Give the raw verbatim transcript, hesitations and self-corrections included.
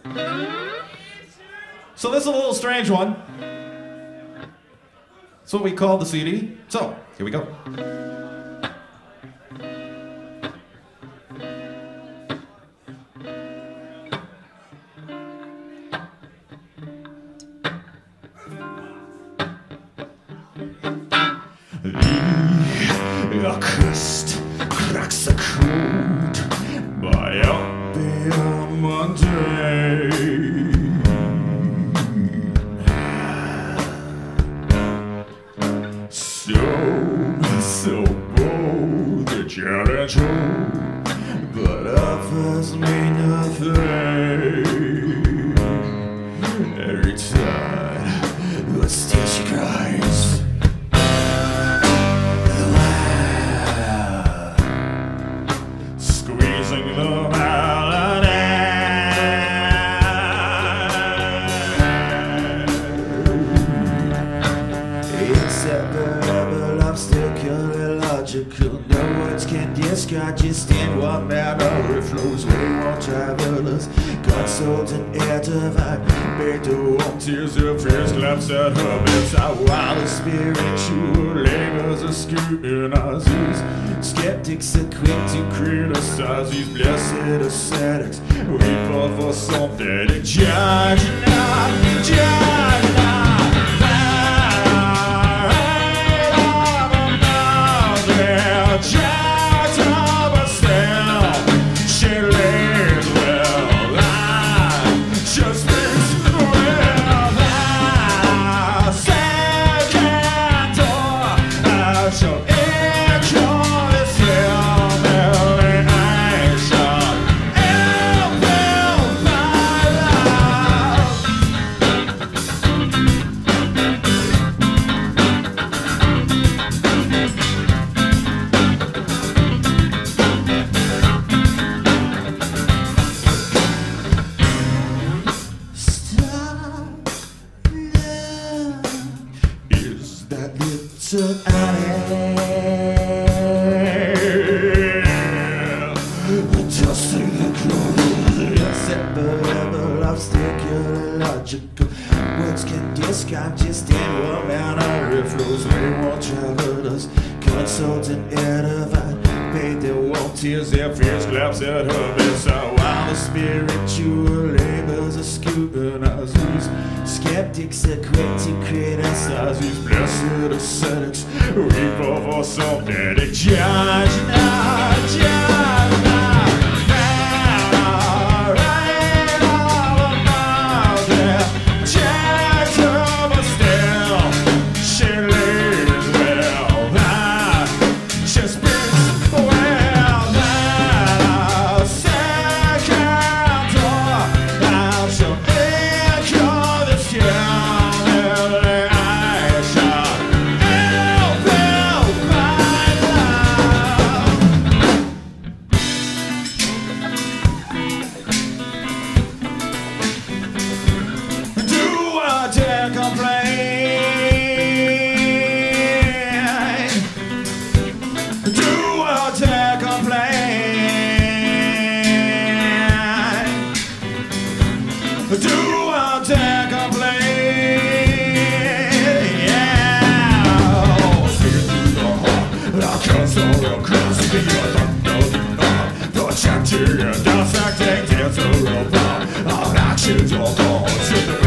So this is a little strange one. That's what we call the C D. So, here we go. Jag kust cracks a code by up in Monday. So, so bold, the challenge hold, but offers me nothing. Every time, but still she cries. Squeezing the melody. It's at the level of still illogical. No words can describe just in what manner it flows. We won't travel us. God's souls and air divine. Made to warm tears of fears collapse at her bedside. While the spiritual labors are scrutinized. Skeptics are quick to criticize these blessed ascetics. We fall for something to judge not, judge not. So I adjusting the clothes, except the level of still illogical. Words can describe just in what manner it flows. We won't travel us, consult and edify. Paid their warm tears, their fears collapse at her bedside. While the spiritual labors are scrutinized. Skeptics are quick to criticize these blessed ascetics. We fall for something to judge not, judge not. Do I dare complain? Yeah. Speaking through the heart, I cancel across the earth. The chanting and dissecting, there's a robot. Our actions are gone.